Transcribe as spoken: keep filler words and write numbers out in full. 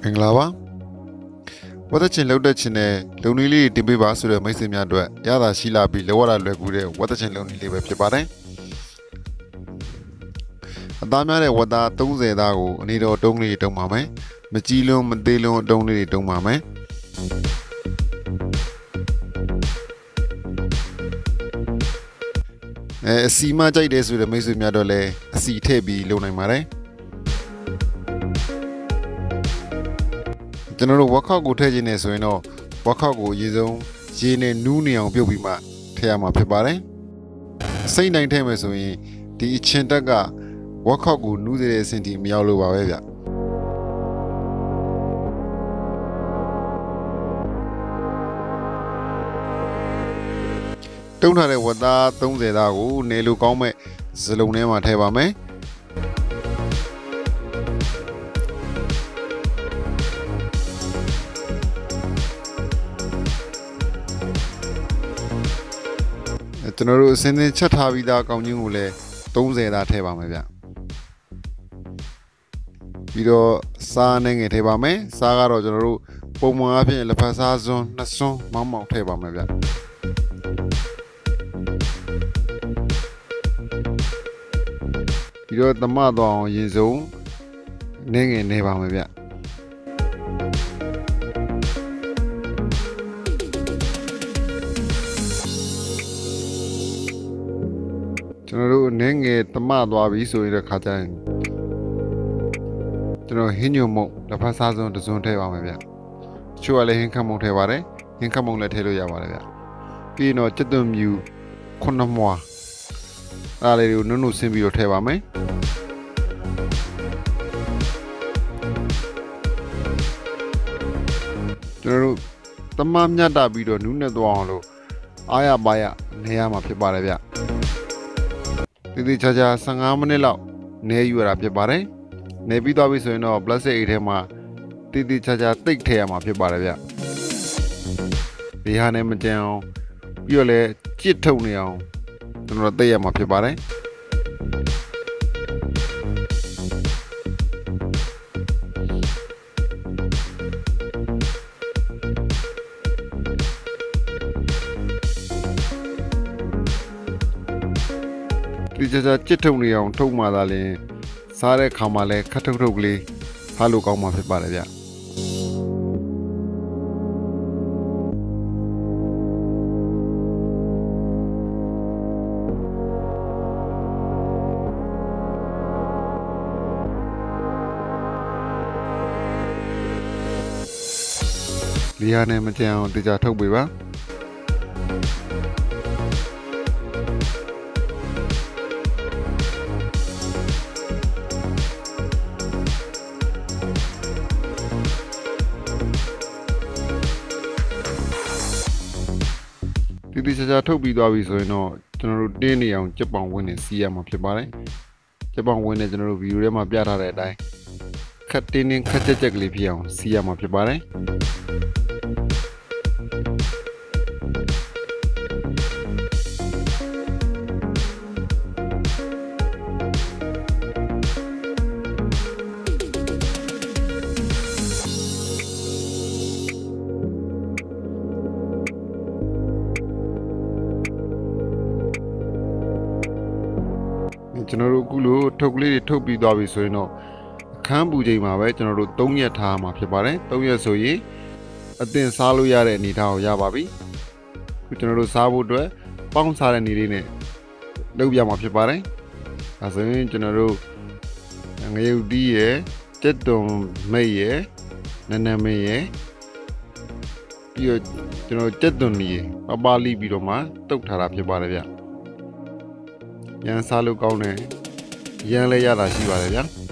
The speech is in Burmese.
မင်္ဂလာပါဝတ်သက်ချင်းလှုပ်တဲ့ချင်းနဲ့လုံနီလေးတင်ပေးပါဆိုတဲ့မိတ်ဆွေများအတွက်ရတာရှိလာပြီးလောရတာလွယ်ကူတဲ့ဝတ်သက်ချင်းလုံနီလေးပဲဖြစ်ပါတယ်အသားများတဲ့ဝတ်သားသုံးဆယ်သားကိုအနေတော်တုံးလေးတုံးပါမယ်မကြီးလွန်းမသေးလွန်းတုံးလေးတုံးပါမယ်အဲအစီမကြိုက်တယ်ဆိုတဲ့မိတ်ဆွေများတော့လည်းအစီထည့်ပြီးလုပ်နိုင်ပါတယ်ကျွန်တော်တို့ဝက်ခောက်ကိုထည့်ခြင်းနဲ့ဆိုရင်တော့ဝက်ခောက်ကိုအရင်ဆုံးရေနဲ့နူးနေအောင်ပြုတ်ပြီးမှထည့်ရမှာဖြစ်ပါတယ်အစိမ့်တိုင်းထည့်မယ်ဆိုရင်ဒီအချင်းတက်ကဝက်ခောက်ကိုနူးစေတဲ့အဆင့်ထိမရောက်လို့ပါပဲဗျတုံးထားတဲ့ဝက်သားသုံးဆယ်သားကိုနေလိုကောင်းမဲ့စလုံးထဲမှာထည့်ပါမယ်ကျွန်တော်တို့အစင်းစင်းချက်ထားပြီးသားကောင်းချင်းကိုလည်းသုံးဆယ်သားထည့်ပါမယ်ဗျပြီးတော့စားနဲ့ငယ်ထည့်ပါမယ်စားကတော့ကျွန်တော်တို့ပုံမှန်အဖြစ်လက်ဖက်စားစွန်းနှစ်စွန်းမောင်းမောင်းထည့်ပါမယ်ဗျပြီးတော့သမတော့အောင်ရင်စုံနေငယ်နေပါမယ်ဗျကျွန်တော်တို့အနေငယ်သမသွားပြီဆိုရင်ခါကျရင်ကျွန်တော်ဟင်းညုံမုံလက်ဖက်စားစုံတစ်စုံထည့်ပါမယ်ဗျတချို့ကလည်းဟင်းခတ်မုံထည့်ပါတယ်ဟင်းခတ်မုံလည်းထည့်လို့ရပါတယ်ဗျပြီးရင်တော့ကြက်သွန်မြူခုနှစ်မွှာအားလေးတွေကိုနုံနုံဆင်းပြီးတော့ထည့်ပါမယ်ကျွန်တော်တို့သမမြတ်တာပြီးတော့နူးနဲ့သွားအောင်လို့အားရပါရနေရမှာဖြစ်ပါတယ်ဗျတည်တည်ချာချာဆယ်ငါးမိနစ်လောက်နေယူရတာဖြစ်ပါတယ်နေပြီးသွားပြီဆိုရင်တော့ plastic အိတ်ထဲမှာတည်တည်ချာချာတိတ်ထည့်ရမှာဖြစ်ပါတယ်ဗျဒီဟာနဲ့မကြံအောင်ပြီးတော့လည်းကြစ်ထုတ်နေအောင်ကျွန်တော်တိတ်ရမှာဖြစ်ပါတယ်ဒီကြကြကြစ်ထုံနေအောင်ထုတ်မှသာလျှင်စားတဲ့ခါမှလည်းခတ်ထုတ်ထုတ်ကလေးစားလို့ကောင်းမှာဖြစ်ပါတယ်ဗျဒီဟာနဲ့မကြံအောင်တကြထုတ်ပေးပါဒီဒီချာချာထုတ်ပြီးသွားပြီဆိုရင်တော့ကျွန်တော်တို့တင်းနေအောင်ကြက်ပေါင်ဝင်းနဲ့စီးရမှာဖြစ်ပါတယ်ကြက်ပေါင်ဝင်းနဲ့ကျွန်တော်တို့ဗီဒီယိုထဲမှာပြထားတဲ့အတိုင်းခက်တင်းတင်းခက်ကြက်ကြက်ကလေးဖြစ်အောင်စီးရမှာဖြစ်ပါတယ်ကျွန်တော်တို့အခုလိုထုတ်ကလေးတွေထုတ်ပြီးသွားပြီဆိုရင်တော့အခန်းပူချိန်မှာပဲကျွန်တော်တို့သုံးရက်ထားမှာဖြစ်ပါတယ်သုံးရက်ဆိုရင်အသင့်စားလို့ရတဲ့အနေအထားကိုရပါပြီအခုကျွန်တော်တို့စားဖို့အတွက်ပေါင်းစားတဲ့နေလေးနဲ့လုပ်ပြမှာဖြစ်ပါတယ်ဒါဆိုရင်ကျွန်တော်တို့ငရုတ်တီးရယ်ကြက်သွန်မိတ်ရယ်နနမင်းရယ်ပြီးတော့ကျွန်တော်ကြက်သွန်နီရယ်ပပလိပြီးတော့မှတုတ်ထားတာဖြစ်ပါတယ်ဗျရန်စားလို့ကောင်းတယ်ရန်လည်းရတာရှိပါတယ်ဗျာ